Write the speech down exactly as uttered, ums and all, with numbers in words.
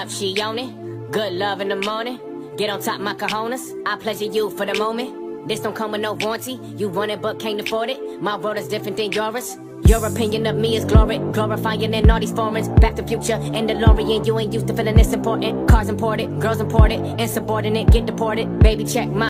up, she on it. Good love in the morning. Get on top, my cojones. I pleasure you for the moment. This don't come with no warranty. You want it but can't afford it. My world is different than yours. Your opinion of me is glory, glorifying in all these foreigns. Back to future and DeLorean. You ain't used to feeling this important. Cars imported, girls imported, insubordinate, get deported. Baby, check my